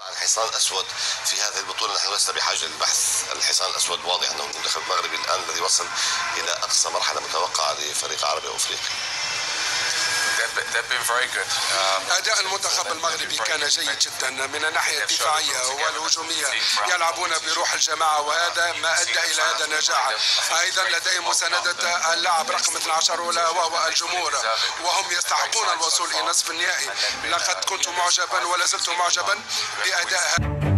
الحصان الأسود في هذه البطولة نحن لسنا بحاجة للبحث. الحصان الأسود واضح أنه المنتخب المغربي الآن الذي وصل إلى أقصى مرحلة متوقعة لفريق عربي أو أفريقي. أداء المنتخب المغربي كان جيد جدا من الناحية الدفاعية والهجومية، يلعبون بروح الجماعة وهذا ما أدى إلى هذا النجاح. أيضا لديهم مساندة اللاعب رقم 12 وهو الجمهور، وهم يستحقون الوصول إلى نصف النهائي. لقد كنت معجبا ولا زلت معجبا بأداء